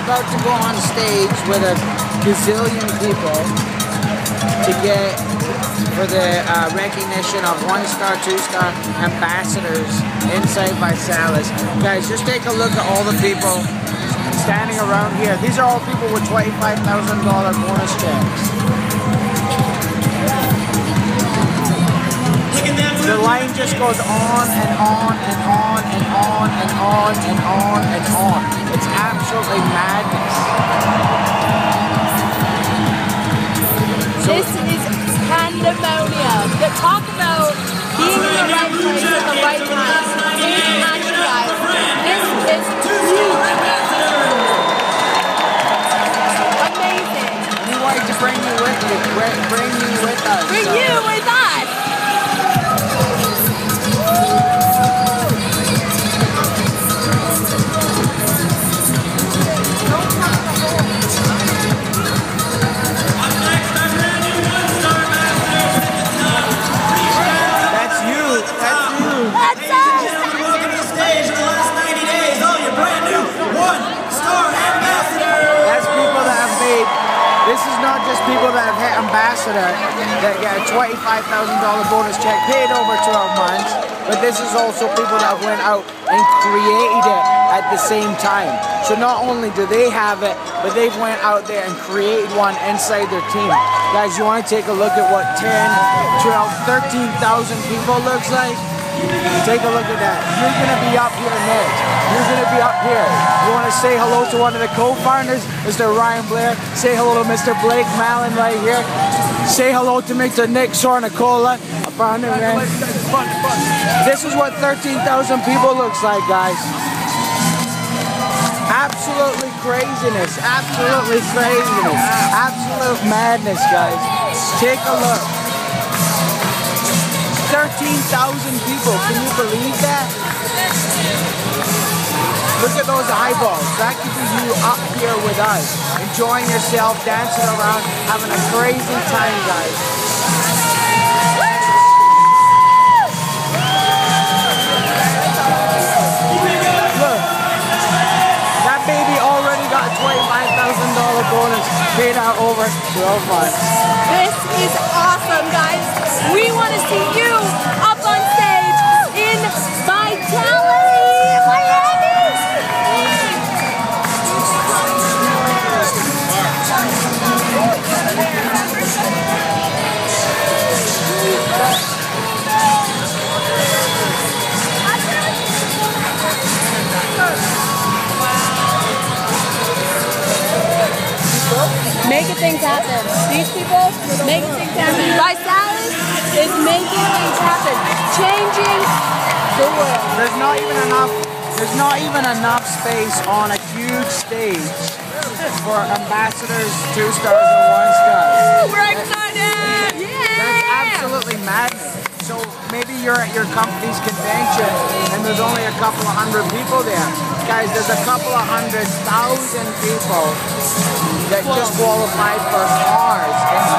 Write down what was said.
about to go on stage with a gazillion people to get for the recognition of 1-star, 2-star ambassadors inside ViSalus. Guys, just take a look at all the people standing around here. These are all people with $25,000 bonus checks. The line just goes on and on and on and on and on and on and on. It's absolutely madness. So this is pandemonium. Talk about being in the right place at the right time. Taking action, guys. This is huge. Amazing. We wanted to bring you with you. Bring you with us. Bring you with us. This is not just people that have hit ambassador that get a $25,000 bonus check paid over 12 months, but this is also people that went out and created it at the same time. So not only do they have it, but they've went out there and created one inside their team. Guys, you want to take a look at what 10, 12, 13,000 people looks like? Take a look at that. You're going to be up here next. You're going to be up here. You want to say hello to one of the co-founders, Mr. Ryan Blair. Say hello to Mr. Blake Mallon right here. Say hello to Mr. Nick Sornicola, a founder. This is what 13,000 people looks like, guys. Absolutely craziness. Absolutely craziness. Absolute madness, guys. Take a look. 13,000 people, can you believe that? Look at those eyeballs. That could be you up here with us, enjoying yourself, dancing around, having a crazy time, guys. Look, that baby already got a $25,000 bonus paid out over 12 months. This is awesome, guys. We want to see you up on stage in Vitality, Miami. Making things happen. These people making things happen. ViSalus is making things happen. Changing the world. There's not even enough space on a huge stage for ambassadors, 2-stars, and 1-stars. We're excited! Yeah! That's absolutely madness. So maybe you're at your company's convention and there's only a couple of hundred people there. Guys, there's a couple of 100,000 people that just qualified for cars